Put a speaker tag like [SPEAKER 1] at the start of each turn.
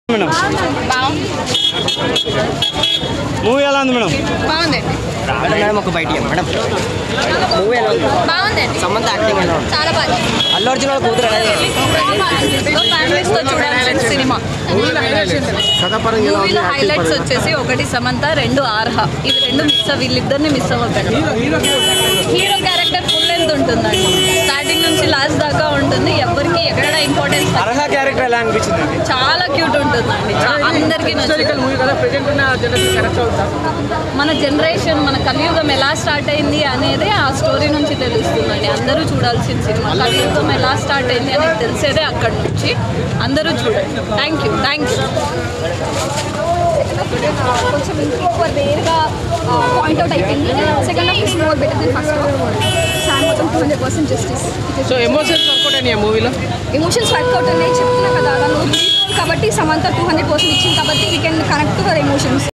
[SPEAKER 1] Madam movie ఎలా ఉంది madam?
[SPEAKER 2] బాగుంది
[SPEAKER 3] మేడం ఒక బయట మేడం మూవీ ఎలా ఉంది?
[SPEAKER 2] బాగుంది
[SPEAKER 3] సమంత యాక్టింగ్ ఎలా ఉంది?
[SPEAKER 2] చాలా బాగుంది.
[SPEAKER 3] అల్లు అర్జున్ వాళ్ళ కూతురు
[SPEAKER 2] ఫ్యామిలీస్ తో చూడాల్సిన సినిమా. మూవీలో హైలైట్స్ వచ్చేసి ఒకటి సమంత, రెండు ఆర్హ. ఇవి రెండు వీళ్ళిద్దరిని మిస్ అవ్వకండి. హీరో క్యారెక్టర్ ఫుల్ లెంత్ ఉంటుందండి, స్టార్టింగ్ నుంచి లాస్ట్ దాకా ఉంటుంది. ఎవరికి ఎక్కడ ఇంపార్టెన్స్
[SPEAKER 1] అర్హ క్యారెక్టర్ ఎలా అనిపించింది?
[SPEAKER 2] చాలా క్యూట్ ఉంటుందండి, అందరికీ మన జనరేషన్ మన కలియుగం ఎలా స్టార్ట్ అయింది అనేది ఆ స్టోరీ నుంచి తెలుస్తుందండి. అందరూ చూడాల్సిన సినిమా. కలియుగం ఎలా స్టార్ట్ అయింది అనేది తెలిసేదే అక్కడి నుంచి. అందరూ చూడండి. Thank you.
[SPEAKER 4] కొంచెం ఎక్కువ రేర్గా పాయింట్అవుట్ అయిపోయింది. Second half is more better than first half. Sir మొత్తం 200% జస్టిస్.
[SPEAKER 3] సో ఎమోషన్స్ వర్కౌట్ అయినాయి మూవీలో?
[SPEAKER 4] ఎమోషన్స్ వర్కౌట్ ఉన్నాయి చెప్తున్నా కదా. దాని కాబట్టి సమంత 200% ఇచ్చింది కాబట్టి we can connect to her emotions.